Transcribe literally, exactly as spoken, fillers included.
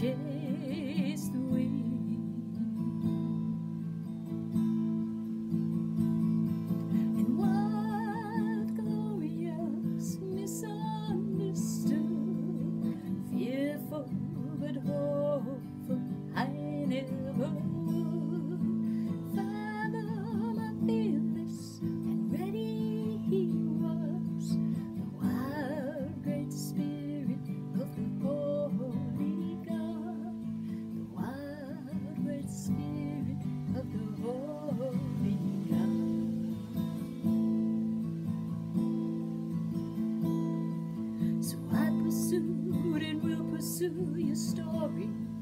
chase the wind. And what glorious misunderstood, fearful but hopeful, I never would fathom my fearless and ready he was, the wild great spirit of the Holy God, the wild great spirit of the Holy God. So I pursued and will pursue your story.